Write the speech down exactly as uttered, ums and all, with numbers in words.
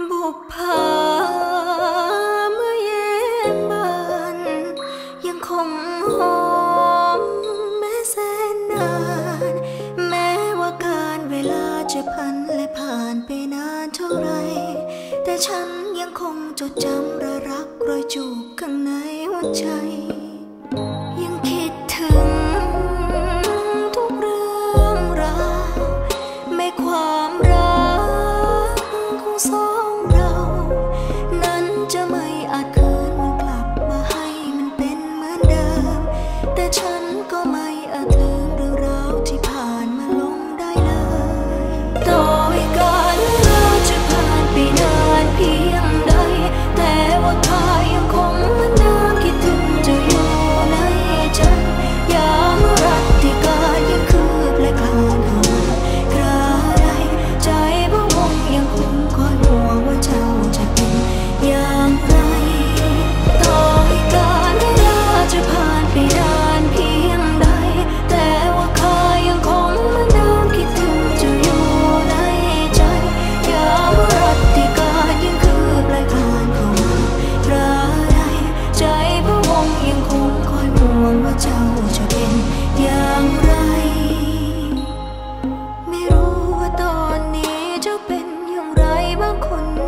บุพภาเมื่อเย็นบานยังคงหอมแม้แสนนานแม้ว่าการเวลาจะพันและผ่านไปนานเท่าไรแต่ฉันยังคงจดจำระรักรอยจูบข้างในหัวใจยังคิดถึงทุกเรื่องราวไม่ความรักของสองเรานั้นจะไม่อาจคืนมันกลับมาให้มันเป็นเหมือนเดิมแต่ฉันก็ไม่อาจลืมเรื่องราวที่ผ่านมาลงได้เลยต่อให้การเวลาจะผ่านไปนานเพียงใดแต่ว่าเธอยังคงเหมือนเดิมคิดถึงเธออยู่ในใจยามรักที่กายยังคืบและคลานเข้ามาคราใดใจพะวงยังคงคอยห่วงว่าเจ้าจะเป็นอย่างไรต่อให้การเวลาจะผ่านไปนานเพียงใดแต่ว่าข้ายังคงเหมือนเดิมคิดถึงเจ้าอยู่ในใจยามรักที่กายยังคืบและคลานเข้ามาคราใดใจพะวงยังคงคอยห่วงว่าเจ้าจะเป็นอย่างไรไม่รู้ว่าตอนนี้เจ้าเป็นอย่างไรบางคน